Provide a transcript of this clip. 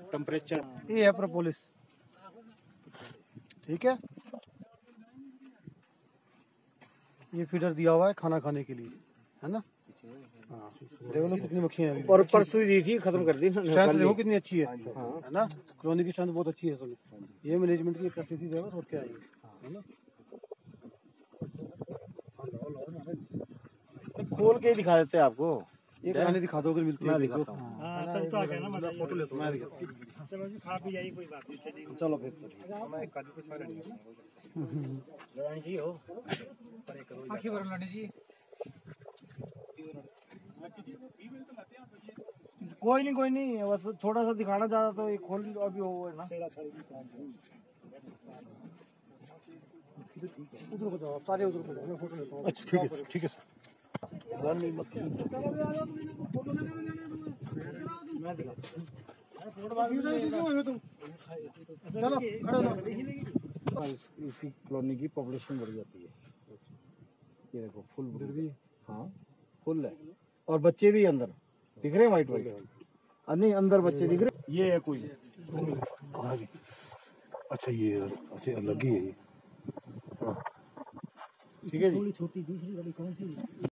Temperature ये है propolis, ठीक है। ये फीडर दिया हुआ है खाना खाने के लिए, है ना। हाँ देखो ना कितनी मक्खियाँ हैं। और परसों दी थी, खत्म कर दी। स्ट्रेंथ देखो कितनी अच्छी है ना। कॉलोनी की स्ट्रेंथ बहुत अच्छी है इसमें। ये मैनेजमेंट की प्रैक्टिस है बस, और क्या है ना। खोल के दिखा देते हैं आपको, एक गाने दिखा दो अगर मिलती है तो। फोटो लेता हूँ। चलो जी, खा पी जाइए, कोई बात नहीं। चलो फिर कोई नहीं, बस थोड़ा सा दिखाना ज्यादा तो ये खोल अभी वो है ना। उधर को जाओ आप, सारे उधर को जाओ, मैं फोटो लेता हूँ। अच्छा ठीक है, ठीक है सर। चलो खड़े हो। इसकी कॉलोनी की पॉपुलेशन बढ़ जाती है। ये देखो फुल भी, हाँ फुल है, और बच्चे भी अंदर दिख रहे हैं, वाइट वाइट। नहीं अंदर बच्चे दिख रहे। ये है कोई, अच्छा ये अच्छा अलग ही है ये। ठीक है जी। थोड़ी छोटी दूसरी वाली कौन सी?